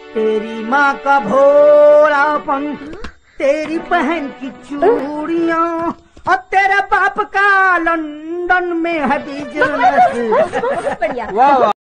तेरी माँ का भोलापन, तेरी बहन की चूड़ियाँ और तेरे बाप का लंदन में है बिजनेस। बढ़िया। वाह।